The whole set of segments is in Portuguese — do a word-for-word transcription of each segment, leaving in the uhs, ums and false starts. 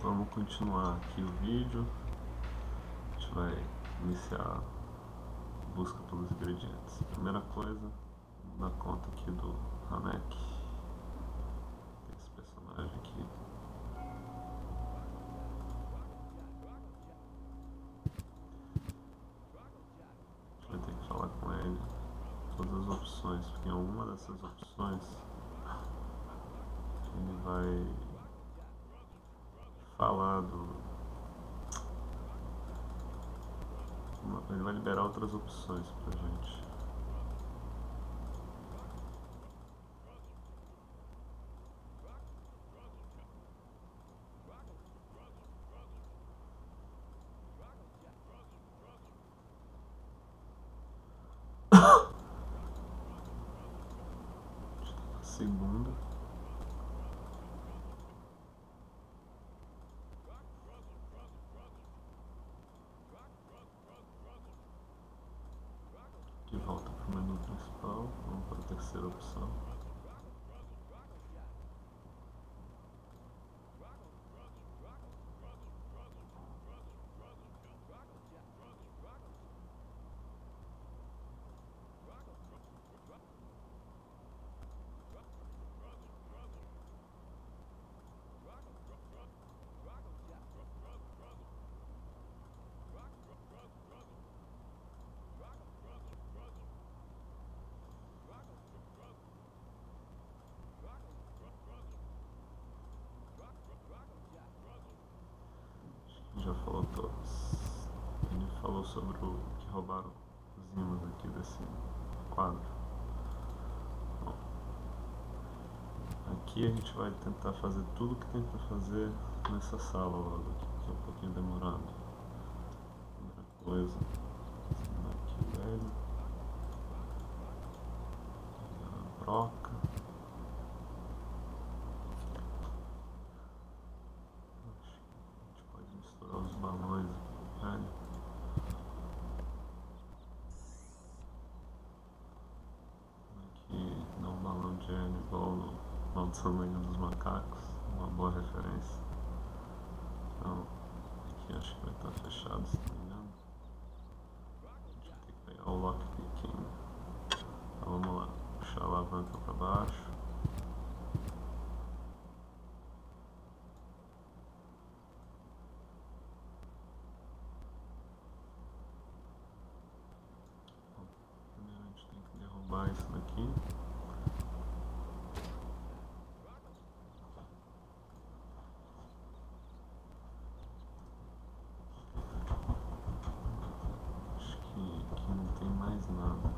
Vamos continuar aqui o vídeo. A gente vai iniciar a busca pelos ingredientes. Primeira coisa, vamos dar conta aqui do Hanek. Tem esse personagem aqui. A gente vai ter que falar com ele todas as opções, porque em alguma dessas opções ele vai falar do... ele vai liberar outras opções pra gente. Segunda. De volta para o menu principal, vamos para a terceira opção. Já falou todos. Ele falou sobre o que roubaram os ímãs aqui desse quadro. Bom, aqui a gente vai tentar fazer tudo que tem para fazer nessa sala logo aqui, que é um pouquinho demorado. Primeira coisa, aqui o velho, a broca. Os balões, velho. Aqui dá um balão de hélio igual no Maldição da Ilha dos Macacos, uma boa referência. Então, aqui acho que vai estar fechado, se não me engano. A gente vai ter que pegar o lockpicking. Então vamos lá, puxar a alavanca para baixo. Derrubar isso daqui. Acho que aqui não tem mais nada.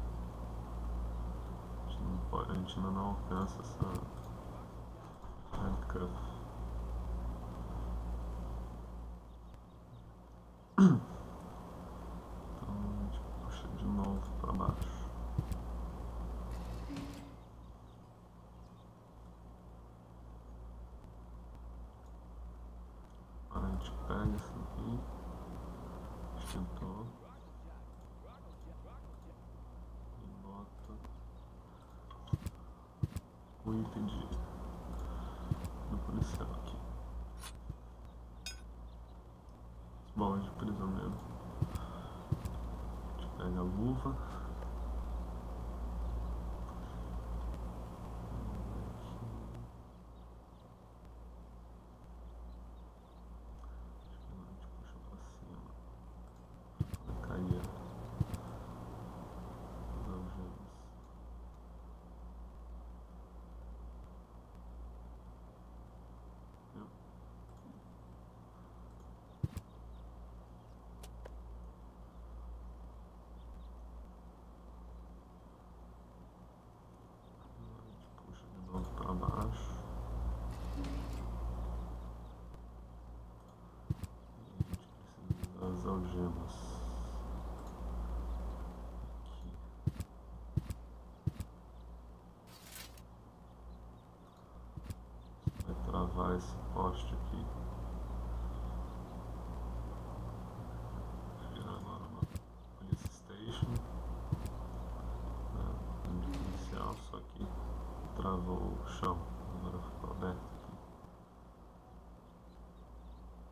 A gente, não pode, a gente ainda não alcança essa handcuff. Então a gente puxa de novo para baixo. Agora a gente pega isso aqui, esquentou e bota o item de, do policial aqui. As bolas de prisioneiro. A gente pega a luva. Para baixo. E a gente precisa das algemas. Aqui. Vai travar esse poste aqui. Virar agora uma police station. Né? De policial, só que travou o chão, agora ficou aberto aqui.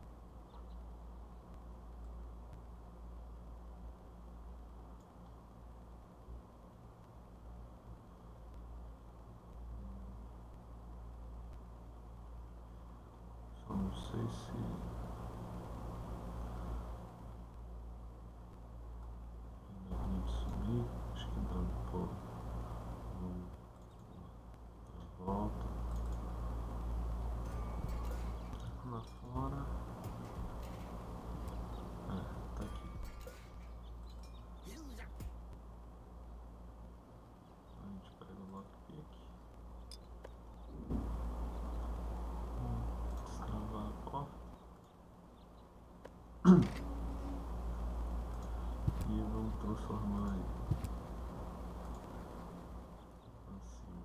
não sei se... ainda tem que subir, acho que dá um pouco. Volta. Lá fora. É, tá aqui. A gente pega o lockpick. Destravar a porta. E vamos transformar aí. Acima.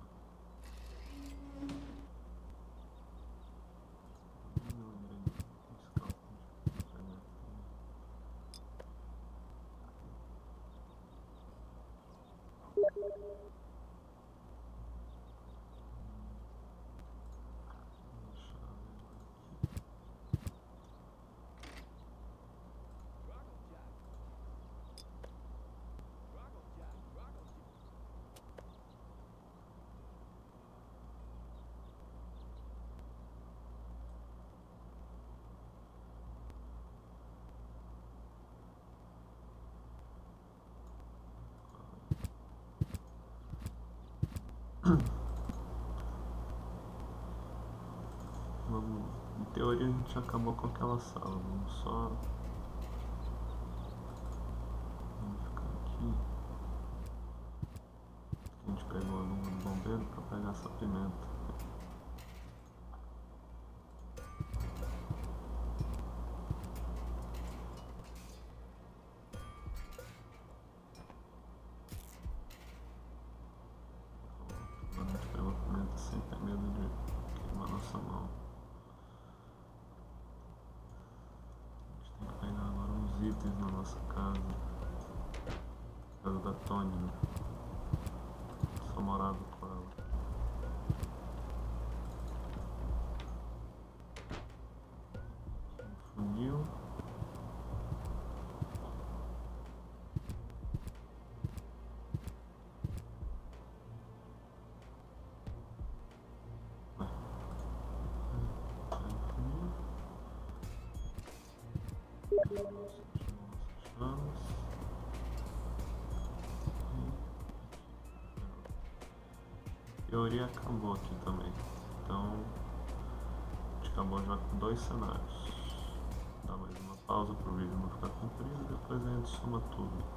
Não lembrei desse cálculo de pegar aqui. Vamos, em teoria a gente acabou com aquela sala, vamos só vamos ficar aqui. A gente pegou a luva do bombeiro para pegar essa pimenta. Agora a gente pegou a pimenta sem ter medo de queimar nossa mão. A gente tem que pegar agora uns itens na nossa casa. Casa da Tony, né? Só morava com ela. Um funil. A teoria acabou aqui também, então a gente acabou já com dois cenários. Dá mais uma pausa para o vídeo não ficar comprido e depois a gente soma tudo.